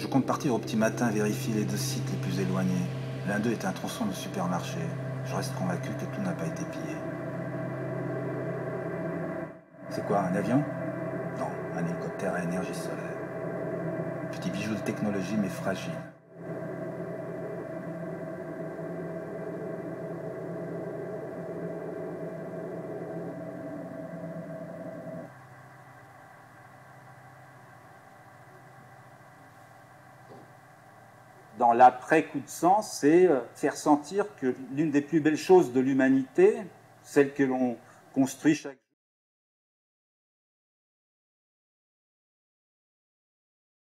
Je compte partir au petit matin vérifier les 2 sites les plus éloignés. L'un d'eux est un tronçon de supermarché. Je reste convaincu que tout n'a pas été pillé. C'est quoi, un avion? Non, un hélicoptère à énergie solaire. Petit bijou de technologie mais fragile. Dans l'après-coup de sang, c'est faire sentir que l'une des plus belles choses de l'humanité, celle que l'on construit chaque jour,